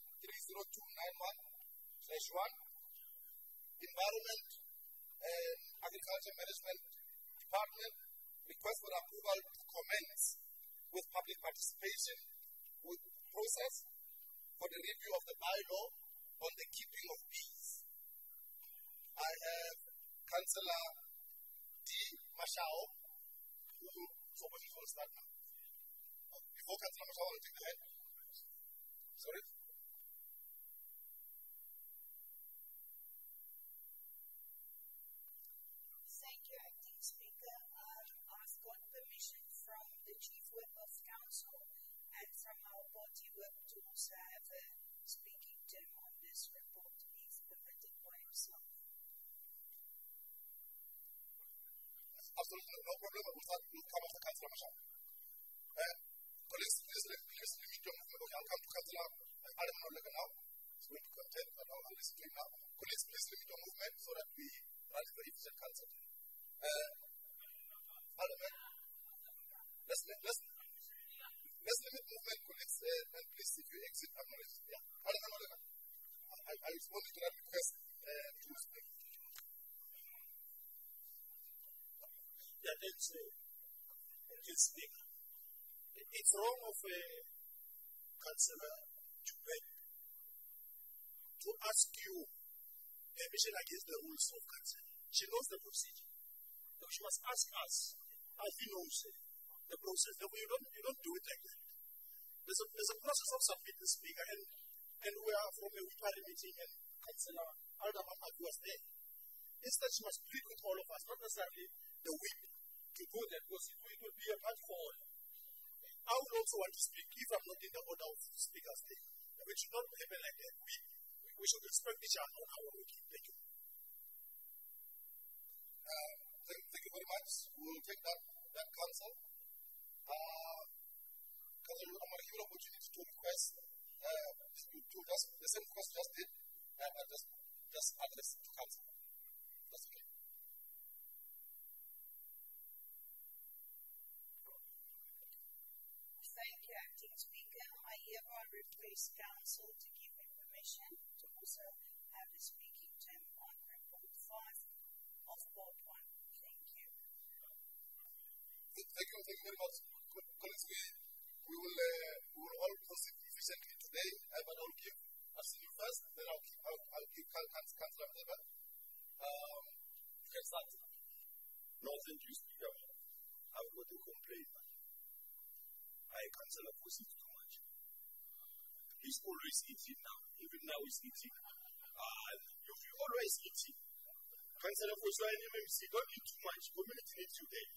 30291/1. Environment and Agriculture Management Department request for approval to commence with public participation with process for the review of the bylaw on the keeping of bees. I have Councillor D. Mashao, who will start now. Before Councillor Mashao, I will take the head. Sorry? Thank you, Acting Speaker. I've got permission from the Chief Whip of Council and from our party whip to also have a speaking term on this report, if permitted. yourself. Absolutely no problem. We'll come after Councillor Mashal. Colleagues, please limit your movement. Okay, I'll come to Councillor Adam Noleka now. He's going to contend, but I'll listen to him now. Colleagues, please limit your movement so that we run a very efficient council. Let's limit movement, colleagues, and please, if you exit, acknowledge. Yeah, Adam Noleka. I responded to that request to speak. Yeah, let's speak. It's wrong of a councillor to beg, to ask you permission against the rules of council. She knows the procedure. So she must ask us, as he knows the process. No, you don't do it like that. There's a process of submitting the speaker, and we are from a party meeting, and Councillor Alda Mamadu was there. Instead, she must plead with all of us, not necessarily the whip, to do that, because it will be a bad for all. I would also want to speak if I'm not in the order of speakers there. It should not happen like that. We should respect each other on our working. Thank you. Thank you very much. We will take that counsel. Council, I'm going to give you an opportunity to request to just the same request just did, and just address to council. That's okay. Thank you, Acting Speaker. I hereby request Council to give me permission to also have the speaking term on Report 5 of Part 1. Thank you. Thank you very much. Colleagues, we will all proceed efficiently today, but I'll give Arsenio first, then I'll give Councillor Mdeba. You can start. No, thank you, Speaker. I've got a complaint. I Councillor Fosi too much. He's always eating now. Even now he's eating. You're always eating. Councillor Fosi, don't eat too much. Community needs you there.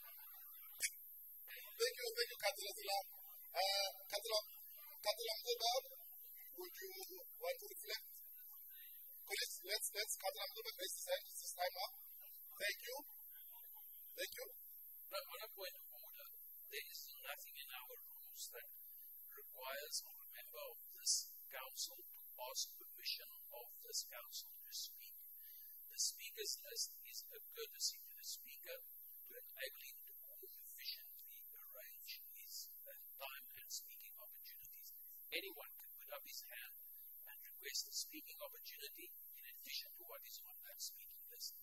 Thank you, Councillor Zila. Councillor Mdeba, would you want to reflect? Colleagues, let's Councillor Mdeba raise his hand. This is time up. Thank you. On a point of order, there is nothing in our rules that requires a member of this council to ask permission of this council to speak. The speaker's list is a courtesy to the speaker to enable him to more efficiently arrange his time and speaking opportunities. Anyone can put up his hand and request a speaking opportunity in addition to what is on that speaking list.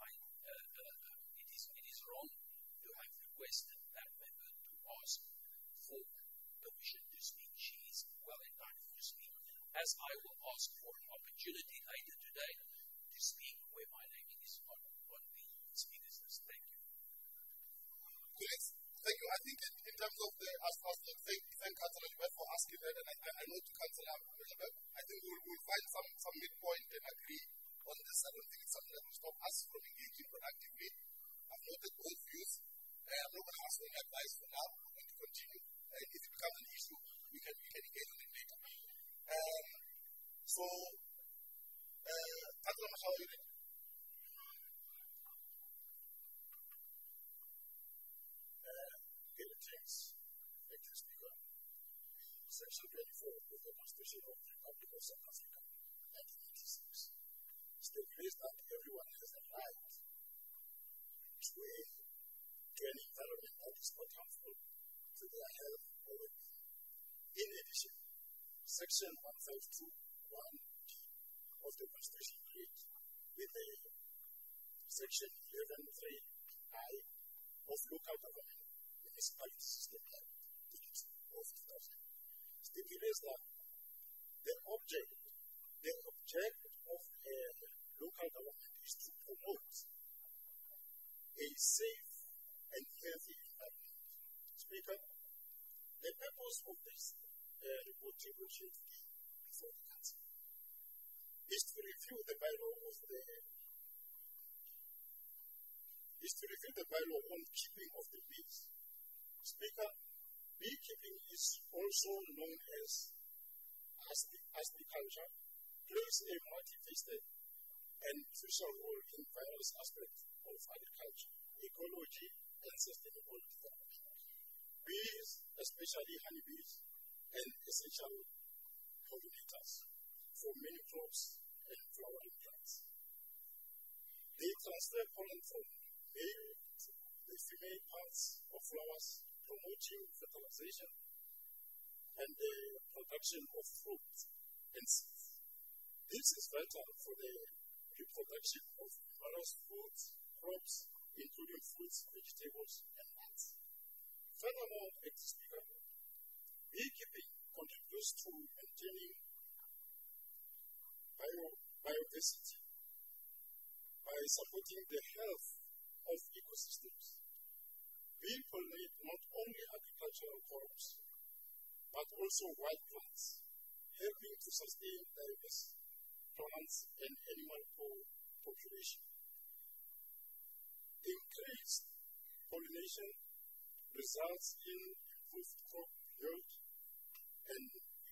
It is wrong to have requested that member to ask for permission to speak. She is well entitled to speak. As I will ask for an opportunity later today to speak where my name is on the speakers list. Thank you. Yes, thank you. I think in terms of thank Councillor Libet for asking that, and I know to Councillor Libet, I think we'll find some midpoint and agree on this. I don't think it's something that will stop us from engaging productively. I've noted both views. I'm not going to ask for any advice for now. We're going to continue. And if it becomes an issue, we can engage on it later. Councillor Mashal, are you ready? Thank you, Speaker. Section 24 of the Constitution of the Republic of South Africa, 1996, stipulates that everyone has a right to an environment that is not harmful to their health or well-being. In addition, Section 152(1)(d) of the Constitution creates, with the Section 11(3)(I) of Local Government Municipality System Act of 2000, stipulates that the object of a local government is to promote a safe and healthy environment. Speaker, the purpose of this report before the Council is to review the bylaw on keeping of the bees. Speaker, beekeeping is also known as apiculture, plays a multifaceted and crucial role in various aspects of agriculture, ecology, and sustainable development. Bees, especially honeybees, and essential pollinators for many crops and flowering plants. They transfer pollen from male to the female parts of flowers, promoting fertilization and the production of fruit and seeds. This is vital for the reproduction of various fruits, crops, including fruits, vegetables, and nuts. Furthermore, Mr. Speaker, beekeeping contributes to maintaining biodiversity by supporting the health of ecosystems. Bees pollinate not only agricultural crops, but also wild plants, helping to sustain diverse plants and animal population. Increased pollination results in improved crop yield and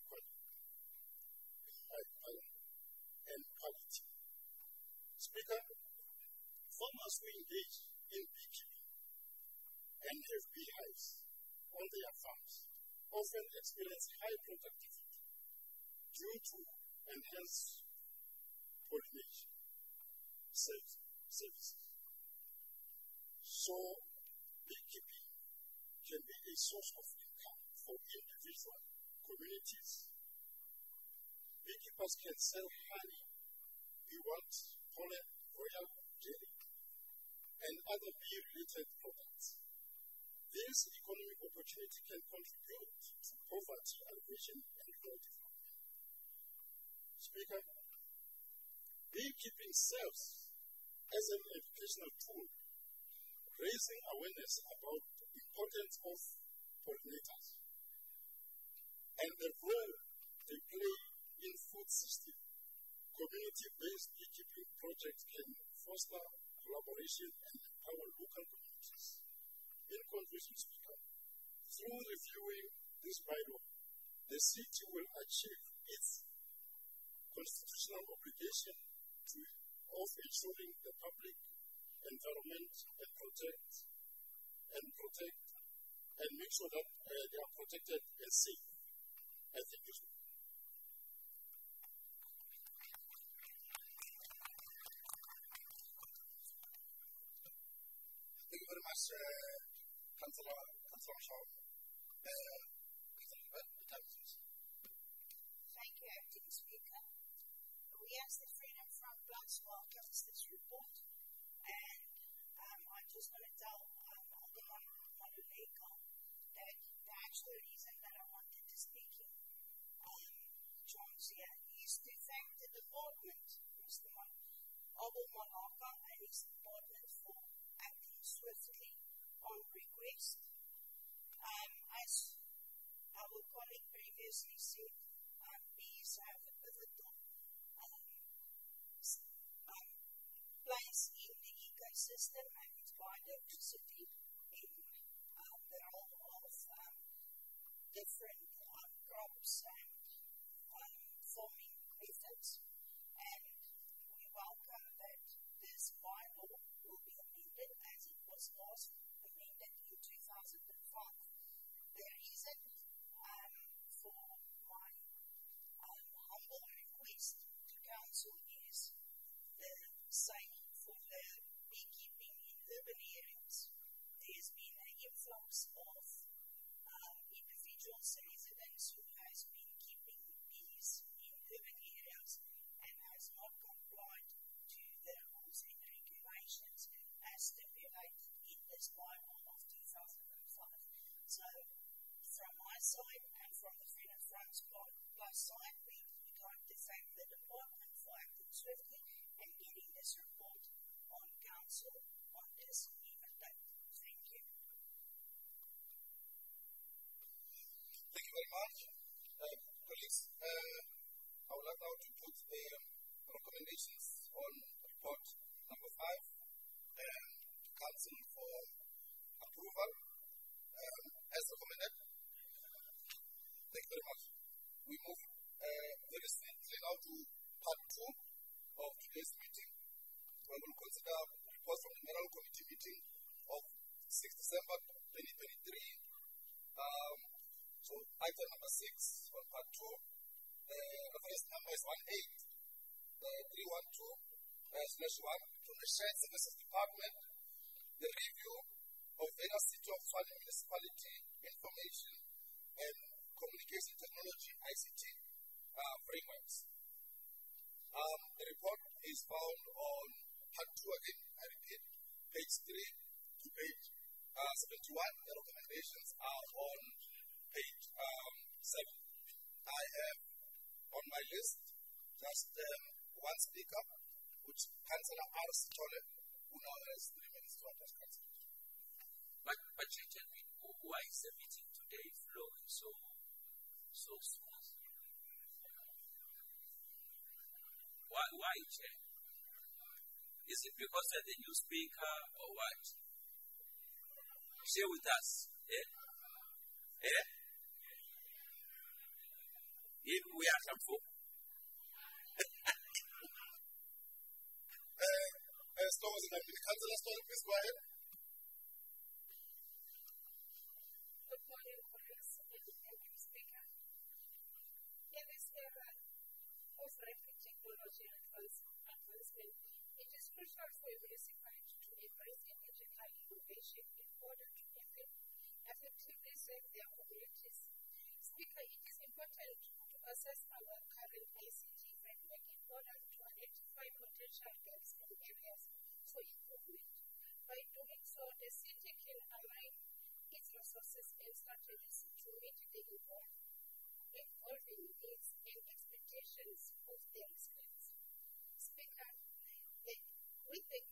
quality. Speaker, farmers who engage in beekeeping and have beehives on their farms often experience high productivity due to enhanced pollination services. So, beekeeping can be a source of income for individual communities. Beekeepers can sell honey, beeswax, pollen, royal jelly, and other bee-related products. This economic opportunity can contribute to poverty alleviation and rural development. Speaker, beekeeping serves as an educational tool, raising awareness about the importance of pollinators and the role they play in food system. Community-based beekeeping projects can foster collaboration and empower local communities. In conclusion, Speaker, through reviewing this bylaw, the city will achieve its constitutional obligation of ensuring the public environment and protect and make sure that they are protected and safe. I thank you. Thank you very much, Councillor Shaw. Thank you, Acting Speaker. We as the Freedom Front Plus welcomes this report, and I just want to tell Alderman Maluleka that the actual reason that I wanted to speak in John's here is to thank the department, Mr. Abel Malaka and his department for acting swiftly on request. As our colleague previously said, bees have a pivotal place in the ecosystem and its biodiversity in the role of different crops and farming methods. And we welcome that this bylaw will be amended as it was last amended in 2005. The reason for my humble request to Council is the same for the beekeeping in urban areas. There's been an influx of individuals, residents who has been keeping bees in urban areas and has not complied to the rules and regulations as stipulated in this bylaw of 2005. So, from my side and from the Freedom Front Plus side, we would like to thank the department for acting swiftly and getting this report on Council on this even date. Thank you. Thank you very much. Colleagues, I would like now to put the recommendations on report number 5 to Council for approval as recommended. Thank you very much. We move very swiftly now to part 2 of today's meeting. December 2023. So item number 6 on part 2. Reference number is 18312/1 from the Shared Services Department. The review of various City of Tshwane Municipality Information and Communication Technology (ICT) frameworks. The report is found on part 2 again, I repeat, page 3 to page 71. The recommendations are on page 7. I have on my list just one speaker, which Councillor R. Sitole, who now has 3 minutes to address Council. But you tell me, why is the meeting today flowing so smooth? Why, Chair? Is it because of the new speaker or what? Share with us. If we are helpful. As long as the Councillor Stone, please go ahead. Good morning, colleagues, and thank you, Speaker. In this era of rapid technology advancement, it is crucial for a municipality to embrace digital innovation in order to effectively serve their communities. Speaker, it is important to assess our current ICT framework in order to identify potential gaps and areas for improvement. By doing so, the city can align its resources and strategies to meet the evolving needs and expectations of their residents. Speaker, with the